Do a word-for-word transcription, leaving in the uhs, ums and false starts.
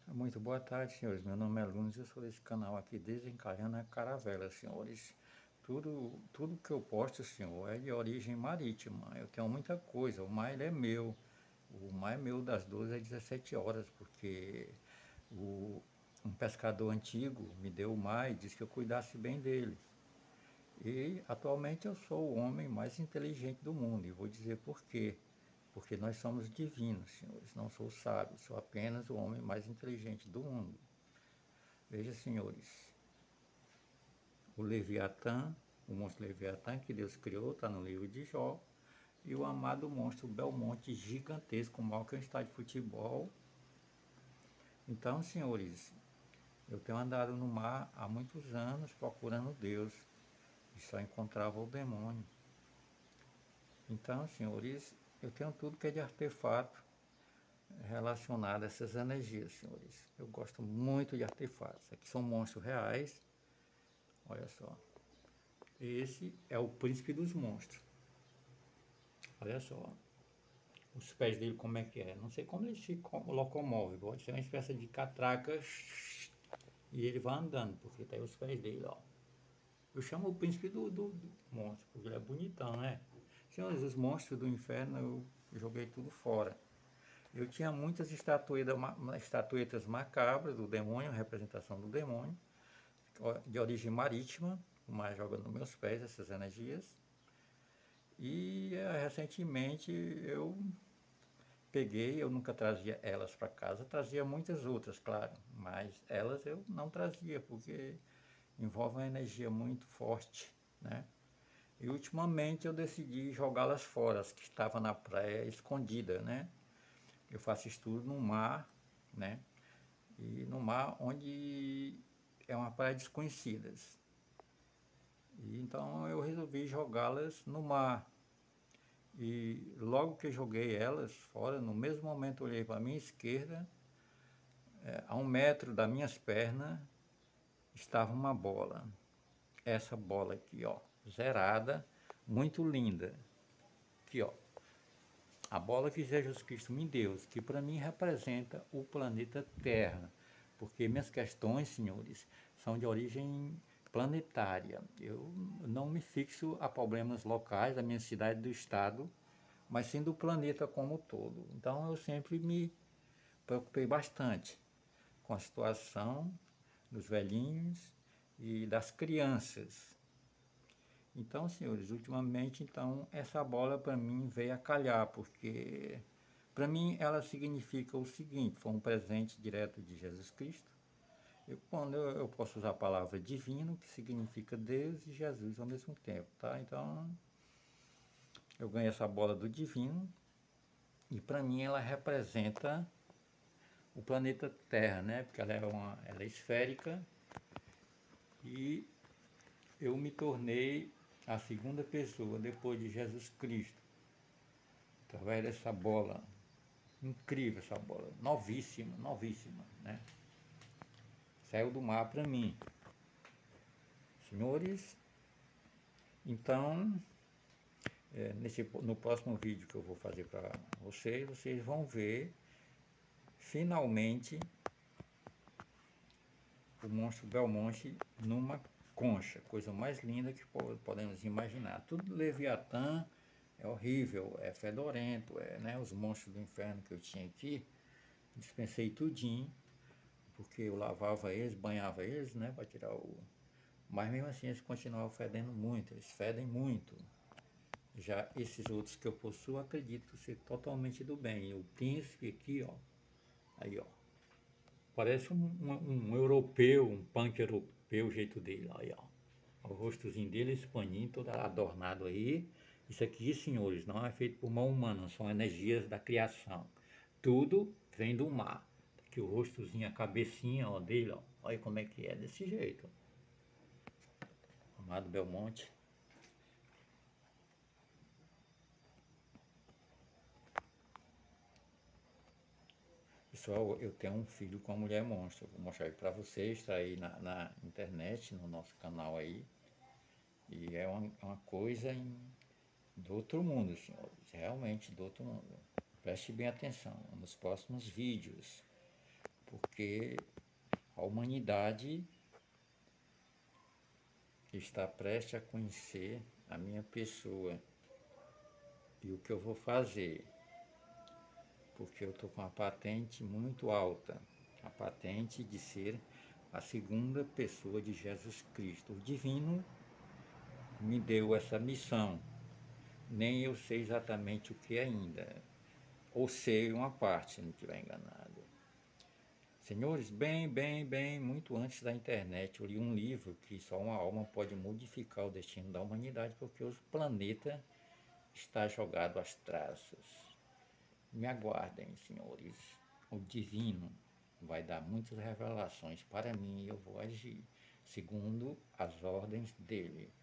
Muito boa tarde, senhores. Meu nome é Lunes, eu sou desse canal aqui, Desencalhando a Caravela, senhores. Tudo, tudo que eu posto, senhor, é de origem marítima. Eu tenho muita coisa. O mar ele é meu. O mar é meu das doze às dezessete horas, porque o, um pescador antigo me deu o mar e disse que eu cuidasse bem dele. E atualmente eu sou o homem mais inteligente do mundo, e vou dizer por quê. Porque nós somos divinos, senhores, não sou sábio, sou apenas o homem mais inteligente do mundo. Veja, senhores, o Leviatã, o monstro Leviatã que Deus criou, está no livro de Jó, e o amado monstro Belmonte gigantesco, mal que é um estádio de futebol. Então, senhores, eu tenho andado no mar há muitos anos procurando Deus, e só encontrava o demônio. Então, senhores, eu tenho tudo que é de artefato relacionado a essas energias, senhores. Eu gosto muito de artefatos. Aqui são monstros reais. Olha só. Esse é o príncipe dos monstros. Olha só. Os pés dele como é que é. Não sei como ele se locomove. Pode ser uma espécie de catraca. E ele vai andando, porque tá aí os pés dele, ó. Eu chamo o príncipe do, do, do monstro, porque ele é bonitão, né? Senhores, os monstros do inferno eu joguei tudo fora. Eu tinha muitas estatuetas, estatuetas macabras do demônio, representação do demônio, de origem marítima, o mar joga nos meus pés essas energias. E recentemente eu peguei, eu nunca trazia elas para casa, trazia muitas outras, claro, mas elas eu não trazia, porque envolve uma energia muito forte, né? E ultimamente eu decidi jogá-las fora, as que estavam na praia escondida, né? Eu faço estudo no mar, né? E no mar onde é uma praia desconhecida. E então eu resolvi jogá-las no mar. E logo que joguei elas fora, no mesmo momento eu olhei para a minha esquerda, é, a um metro das minhas pernas, estava uma bola. Essa bola aqui, ó, zerada, muito linda. Aqui, ó. A bola que Jesus Cristo me deu, que para mim representa o planeta Terra, porque minhas questões, senhores, são de origem planetária. Eu não me fixo a problemas locais da minha cidade, do estado, mas sim do planeta como um todo. Então eu sempre me preocupei bastante com a situação dos velhinhos e das crianças. Então, senhores, ultimamente, então, essa bola para mim veio a calhar, porque para mim ela significa o seguinte: foi um presente direto de Jesus Cristo. Eu, quando eu, eu posso usar a palavra divino, que significa Deus e Jesus ao mesmo tempo, tá? Então, eu ganhei essa bola do divino e para mim ela representa o planeta Terra, né? Porque ela é uma, ela é esférica e eu me tornei a segunda pessoa depois de Jesus Cristo, através dessa bola. Incrível essa bola, novíssima, novíssima, né? Saiu do mar para mim. Senhores, então, é, nesse, no próximo vídeo que eu vou fazer para vocês, vocês vão ver, finalmente, o monstro Belmonte numa concha, coisa mais linda que podemos imaginar. Tudo Leviatã, é horrível, é fedorento, é, né, os monstros do inferno que eu tinha aqui, dispensei tudinho, porque eu lavava eles, banhava eles, né, para tirar o... Mas mesmo assim eles continuavam fedendo muito, eles fedem muito. Já esses outros que eu possuo, acredito ser totalmente do bem. O príncipe aqui, ó, aí, ó, parece um, um, um europeu, um punk europeu, o jeito dele, aí, ó. O rostozinho dele, esse paninho todo adornado aí. Isso aqui, senhores, não é feito por mão humana, são energias da criação. Tudo vem do mar. Aqui o rostozinho, a cabecinha, ó, dele, ó. Olha como é que é, desse jeito. Amado Belmonte. Pessoal, eu tenho um filho com a mulher monstro. Vou mostrar aí pra vocês, está aí na, na internet, no nosso canal aí. E é uma, uma coisa em, do outro mundo, senhores. Realmente do outro mundo. Preste bem atenção nos próximos vídeos. Porque porque a humanidade está prestes a conhecer a minha pessoa e o que eu vou fazer, porque eu estou com uma patente muito alta, a patente de ser a segunda pessoa de Jesus Cristo. O divino me deu essa missão, nem eu sei exatamente o que ainda, ou sei uma parte, se não estiver enganado. Senhores, bem, bem, bem, muito antes da internet, eu li um livro que só uma alma pode modificar o destino da humanidade, porque o planeta está jogado às traças. Me aguardem, senhores. O divino vai dar muitas revelações para mim e eu vou agir segundo as ordens dele.